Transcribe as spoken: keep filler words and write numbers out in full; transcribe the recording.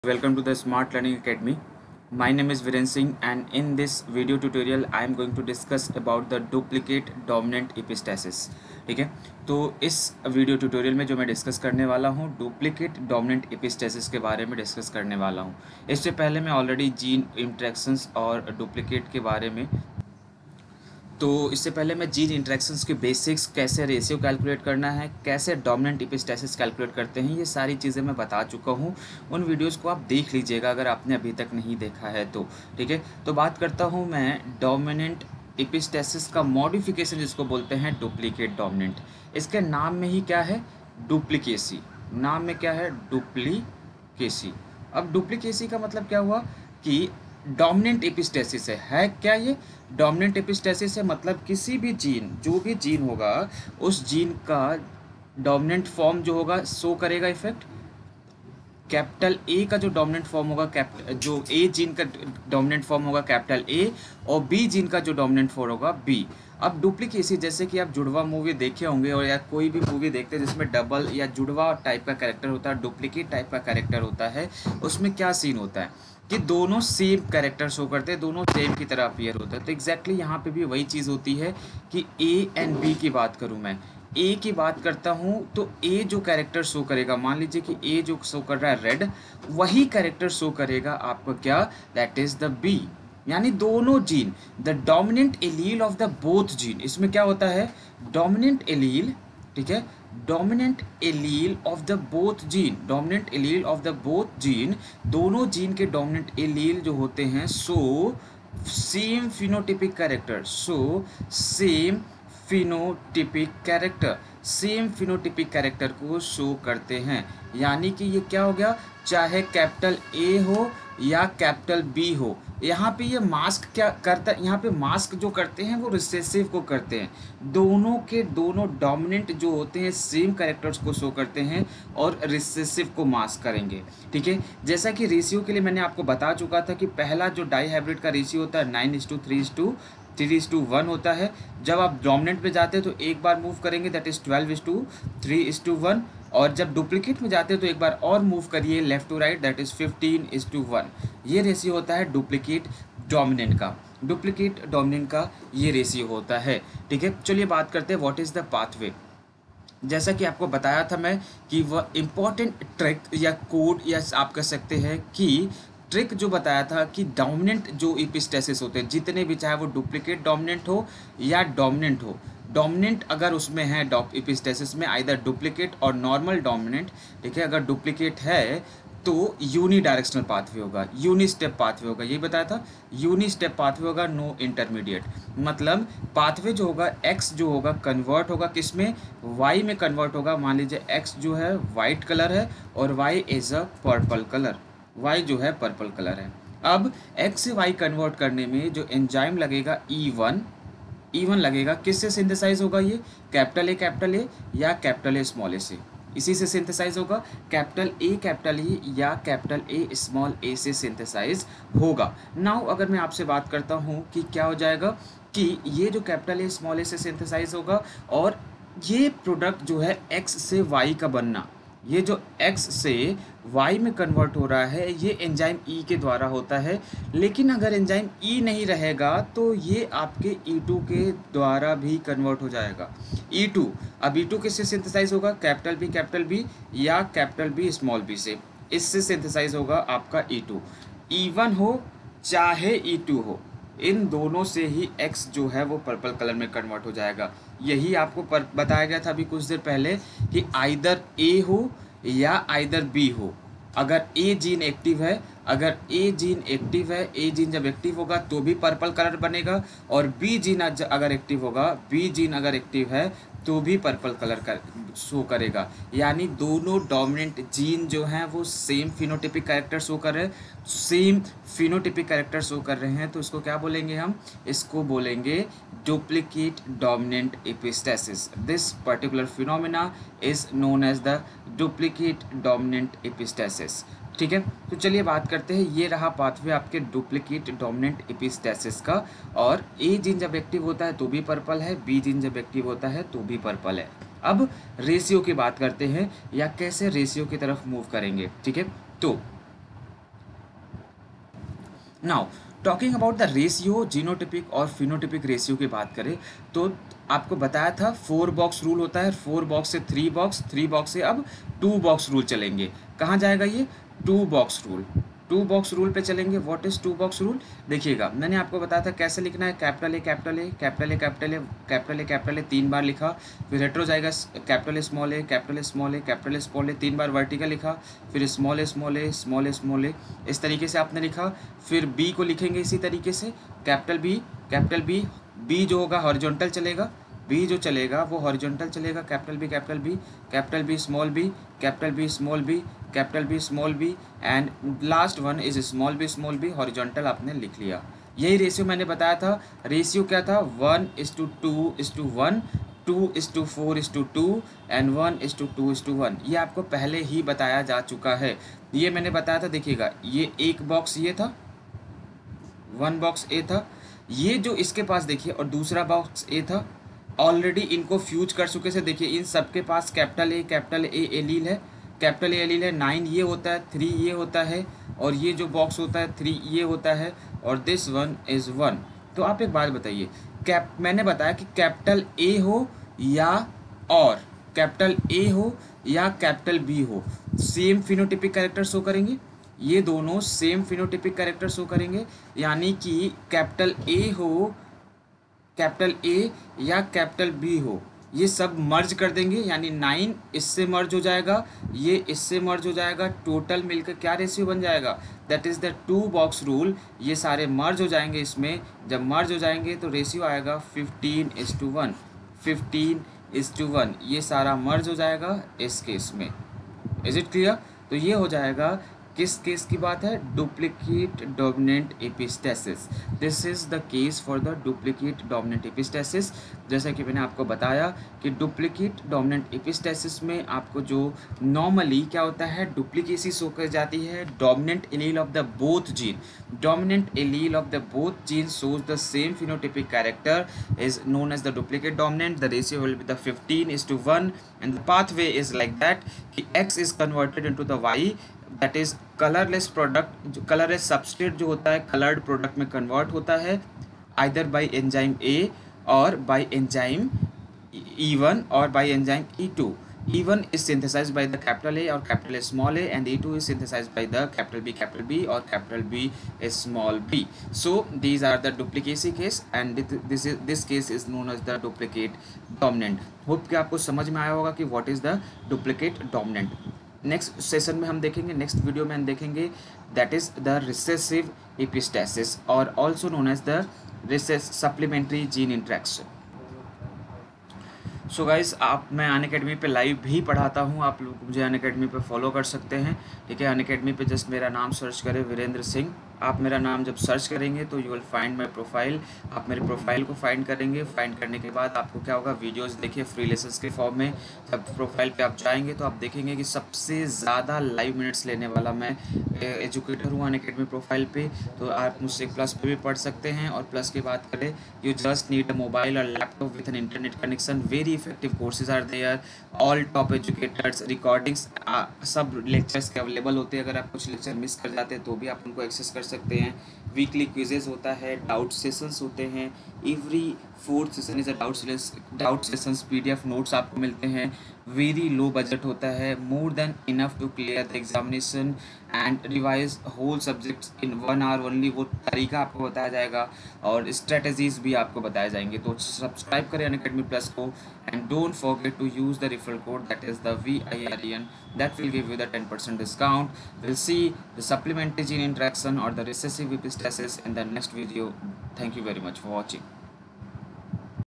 Welcome to the Smart Learning Academy. My name is Viren Singh, and in this video tutorial I am going to discuss about the duplicate dominant epistasis. ठीक है, तो इस video tutorial में जो मैं discuss करने वाला हूँ डुप्लीकेट डोमिनेंट एपिस्टेसिस के बारे में डिस्कस करने वाला हूँ। इससे पहले मैं ऑलरेडी जीन इंटरेक्शंस और डुप्लीकेट के बारे में तो इससे पहले मैं जीन इंटरेक्शंस के बेसिक्स, कैसे रेशियो कैलकुलेट करना है, कैसे डोमिनेंट एपिस्टेसिस कैलकुलेट करते हैं, ये सारी चीज़ें मैं बता चुका हूँ। उन वीडियोस को आप देख लीजिएगा अगर आपने अभी तक नहीं देखा है तो। ठीक है, तो बात करता हूँ मैं डोमिनेंट एपिस्टेसिस का मॉडिफिकेशन जिसको बोलते हैं डुप्लीकेट डोमिनेंट। इसके नाम में ही क्या है, डुप्लीकेसी। नाम में क्या है, डुप्लीकेसी। अब डुप्लीकेसी का मतलब क्या हुआ कि डोमिनेंट एपिस्टेसिस है, है क्या ये डोमिनेंट एपिस्टेसिस है, मतलब किसी भी जीन, जो भी जीन होगा उस जीन का डोमिनेंट फॉर्म जो होगा शो करेगा इफेक्ट। कैपिटल ए का जो डोमिनेंट फॉर्म होगा, कैपिटल जो ए जीन का डोमिनेंट फॉर्म होगा कैपिटल ए, और बी जीन का जो डोमिनेंट फॉर्म होगा बी। अब डुप्लीकेसी, जैसे कि आप जुड़वा मूवी देखे होंगे और या कोई भी मूवी देखते हैं जिसमें डबल या जुड़वा टाइप का कैरेक्टर होता है, डुप्लीकेट टाइप का कैरेक्टर होता है, उसमें क्या सीन होता है कि दोनों सेम कैरेक्टर शो करते हैं, दोनों सेम की तरह अपीयर होता है। तो एग्जैक्टली यहाँ पे भी वही चीज़ होती है कि ए एंड बी की बात करूँ मैं, ए की बात करता हूँ तो ए जो कैरेक्टर शो करेगा, मान लीजिए कि ए जो शो कर रहा है रेड, वही कैरेक्टर शो करेगा आपका क्या, दैट इज द बी। यानी दोनों gene, the dominant allele of the both gene, इसमें क्या होता है, डोमिनेंट एलील, ठीक है, dominant allele of the both gene, dominant allele of the both gene, दोनों जीन के डोमिनेंट एलील जो होते हैं so same phenotypic character, so same phenotypic character, same phenotypic character को शो करते हैं। यानी कि ये क्या हो गया, चाहे कैपिटल ए हो या कैपिटल बी हो, यहाँ पे ये मास्क क्या करता है, यहाँ पे मास्क जो करते हैं वो रिसेसिव को करते हैं। दोनों के दोनों डोमिनेंट जो होते हैं सेम कैरेक्टर्स को शो करते हैं और रिसेसिव को मास्क करेंगे। ठीक है, जैसा कि रेशियो के लिए मैंने आपको बता चुका था कि पहला जो डाई हाइब्रिड का रेशियो होता है nine is to three is to three is to one होता है। जब आप डोमिनेंट पे जाते हैं तो एक बार मूव करेंगे, that is twelve is to three is to one, और जब डुप्लीकेट में जाते हैं तो एक बार और मूव करिए left to right, that is fifteen is to one. ये रेशियो होता है डुप्लीकेट डोमिनेंट का, डुप्लीकेट डोमिनेंट का ये रेशियो होता है। ठीक है, चलिए बात करते हैं व्हाट इज़ द पाथवे। जैसा कि आपको बताया था मैं कि वह इम्पॉर्टेंट ट्रिक या कोड या आप कह सकते हैं कि ट्रिक जो बताया था कि डोमिनेंट जो एपिस्टेसिस होते हैं जितने भी, चाहे वो डुप्लीकेट डोमिनेंट हो या डोमिनेंट हो, डोमिनेंट अगर उसमें है एपिस्टेसिस में आइदर डुप्लीकेट और नॉर्मल डोमिनेंट, ठीक है, अगर डुप्लीकेट है तो यूनी डायरेक्शनल पाथवे होगा, यूनी स्टेप पाथवे होगा, यही बताया था, यूनी स्टेप पाथवे होगा, नो इंटरमीडिएट। मतलब पाथवे जो होगा एक्स जो होगा कन्वर्ट होगा किस में, वाई में कन्वर्ट होगा। मान लीजिए एक्स जो है वाइट कलर है और Y is a purple colour, Y जो है पर्पल कलर है। अब एक्स से वाई कन्वर्ट करने में जो एंजाइम लगेगा ई वन, ई वन लगेगा, किससे सिंथेसाइज होगा ये, कैपिटल ए कैपिटल ए या कैपिटल ए स्मॉल ए से, इसी से सिंथेसाइज होगा, कैपिटल ए कैपिटल ई या कैपिटल ए स्मॉल ए से सिंथेसाइज होगा। नाउ अगर मैं आपसे बात करता हूँ कि क्या हो जाएगा कि ये जो कैपिटल ए स्मॉल ए से सिंथेसाइज होगा और ये प्रोडक्ट जो है एक्स से वाई का बनना, ये जो x से y में कन्वर्ट हो रहा है ये एंजाइम E के द्वारा होता है। लेकिन अगर एंजाइम E नहीं रहेगा तो ये आपके ई टू के द्वारा भी कन्वर्ट हो जाएगा। ई टू, अब ई टू किससे सिंथेसाइज होगा, कैपिटल B कैपिटल B या कैपिटल B स्मॉल b से, इससे सिंथेसाइज होगा आपका ई टू। ई वन हो चाहे ई टू हो, इन दोनों से ही x जो है वो पर्पल कलर में कन्वर्ट हो जाएगा। यही आपको पर बताया गया था अभी कुछ देर पहले कि आइदर ए हो या आइदर बी हो। अगर ए जीन एक्टिव है, अगर ए जीन एक्टिव है, ए जीन जब एक्टिव होगा तो भी पर्पल कलर बनेगा, और बी जीन अगर एक्टिव होगा, बी जीन अगर एक्टिव है तो भी पर्पल कलर का शो करेगा। यानी दोनों डोमिनेंट जीन जो हैं वो सेम फिनोटिपिक कैरेक्टर शो कर रहे हैं, सेम फिनोटिपिक कैरेक्टर शो कर रहे हैं, तो इसको क्या बोलेंगे हम, इसको बोलेंगे duplicate dominant epistasis. This particular phenomena is known as the duplicate dominant epistasis. ठीक है, तो चलिए बात करते हैं, ये रहा पाथवे आपके डुप्लीकेट डोमिनेंट एपिस्टेसिस का। और ए जीन जब एक्टिव होता है तो भी पर्पल है, बी जीन जब एक्टिव होता है तो भी पर्पल है। अब रेशियो की बात करते हैं या कैसे रेशियो की तरफ मूव करेंगे। ठीक है, तो now talking about the ratio genotypic और फिनोटिपिक रेशियो की बात करें तो आपको बताया था फोर बॉक्स रूल होता है, फोर बॉक्स से थ्री बॉक्स, थ्री बॉक्स से अब टू बॉक्स रूल चलेंगे। कहाँ जाएगा ये? Two box rule, two box rule पे चलेंगे। What is two box rule? देखिएगा मैंने आपको बताया था कैसे लिखना है, capital A capital A capital A capital A capital A capital A तीन बार लिखा, फिर रेट्रो जाएगा capital A small A capital A small A capital A small ए तीन बार वर्टिकल लिखा, फिर small A small A small A small A इस तरीके से आपने लिखा। फिर बी को लिखेंगे इसी तरीके से, capital B capital B, B जो होगा हॉरिजॉन्टल चलेगा, बी जो चलेगा वो हॉरिजॉन्टल चलेगा, capital B capital B capital B small B capital B small B capital B small B and last one is small B small B horizontal आपने लिख लिया। यही रेशियो मैंने बताया था। रेशियो क्या था? One is to two is to one, two is to four is to two and one is to two is to one. ये आपको पहले ही बताया जा चुका है, ये मैंने बताया था। देखिएगा ये एक बॉक्स ये था, वन बॉक्स ए था, ये जो इसके पास देखिए और दूसरा बॉक्स ए था, ऑलरेडी इनको फ्यूज कर चुके से। देखिए इन सबके पास capital A capital A allele है, कैपिटल ए एलील है, नाइन ये होता है, थ्री ये होता है, और ये जो बॉक्स होता है थ्री ये होता है, और दिस वन इज़ वन। तो आप एक बात बताइए, कैप मैंने बताया कि कैपिटल ए हो या और कैपिटल ए हो या कैपिटल बी हो, सेम फिनोटिपिक कैरेक्टर शो करेंगे, ये दोनों सेम फिनोटिपिक कैरेक्टर शो करेंगे। यानी कि कैपिटल ए हो, कैपिटल ए या कैपिटल बी हो, ये सब मर्ज कर देंगे, यानी नाइन इससे मर्ज हो जाएगा, ये इससे मर्ज हो जाएगा, टोटल मिलकर क्या रेशियो बन जाएगा? That is the two box rule. ये सारे मर्ज हो जाएंगे इसमें, जब मर्ज हो जाएंगे तो रेशियो आएगा fifteen is to one, fifteen is to one, ये सारा मर्ज हो जाएगा इस केस में। Is it clear? तो ये हो जाएगा, किस केस की बात है? Duplicate dominant epistasis. This is the case for the duplicate dominant epistasis. जैसा कि मैंने आपको बताया कि डुप्लीकेट डोमिनेंट एपिस्टेसिस में आपको जो नॉर्मली क्या होता है, डुप्लीकेसी शो कर जाती है, dominant allele of the both gene, dominant allele of the both gene shows the same phenotypic character is known as the duplicate dominant. The ratio will be the fifteen is to one and the pathway is like that कि X is converted into the Y, that is colorless product, जो colorless substrate जो होता है colored product में convert होता है either by enzyme A और by enzyme E one or by enzyme E two. E one is synthesized by the capital A or capital A small a, and E two is synthesized by the capital B capital B or capital B is small b. So these are the duplicacy case and this is this case is known as the duplicate dominant. Hope कि आपको समझ में आया होगा कि what is the duplicate dominant. Next session में हम देखेंगे, नेक्स्ट वीडियो में हम देखेंगे that is the recessive epistasis और also known as the recess supplementary gene interaction. So guys, आप मैं अनअकैडमी पे लाइव भी पढ़ाता हूँ, आप लोग मुझे अनअकैडमी पे फॉलो कर सकते हैं, ठीक है। अनअकैडमी पे जस्ट मेरा नाम सर्च करें वीरेंद्र सिंह, आप मेरा नाम जब सर्च करेंगे तो you will find my profile. आप मेरे प्रोफाइल को फाइंड करेंगे, फाइंड करने के बाद आपको क्या होगा, वीडियोस देखिए फ्री लेसन्स के फॉर्म में। जब प्रोफाइल पे आप जाएंगे तो आप देखेंगे कि सबसे ज़्यादा लाइव मिनट्स लेने वाला मैं एजुकेटर हूँ अनअकैडमी प्रोफाइल पे। तो आप मुझसे प्लस पे भी पढ़ सकते हैं, और प्लस की बात करें, you just need a mobile और laptop with an internet connection. Very effective courses are there, all top educators, recordings, सब लेक्चर्स के अवेलेबल होते हैं। अगर आप कुछ लेक्चर मिस कर जाते हैं तो भी आप उनको एक्सेस कर सकते हैं। वीकली क्विजेज होता है, डाउट सेशंस होते हैं, every fourth session is a doubt doubt sessions, PDF notes आपको मिलते हैं। वेरी लो बजट होता है, more than enough to clear the examination and revise whole subjects in one hour only. वो तरीका आपको बताया जाएगा और स्ट्रेटजीज भी आपको बताए जाएंगे। तो सब्सक्राइब करें अनअकैडमी प्लस को and don't forget to use the referral code that is the V I R E N, that will give you the ten percent discount. We'll see the supplementary gene interaction or the recessive epistasis in the next video. Thank you very much for watching.